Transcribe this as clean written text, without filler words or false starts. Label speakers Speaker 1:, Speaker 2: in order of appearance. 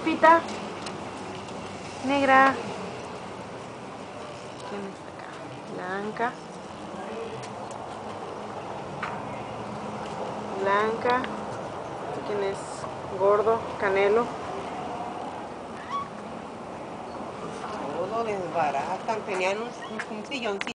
Speaker 1: Sofita. Negra. ¿Quién está acá? Blanca. Blanca. ¿Quién es? Gordo. Canelo.
Speaker 2: Todo desbaratan, tenían un silloncito.